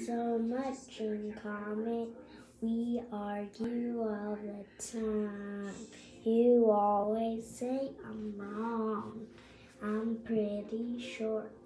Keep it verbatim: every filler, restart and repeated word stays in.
so much in common. We argue all the time. You always say I'm wrong. I'm pretty short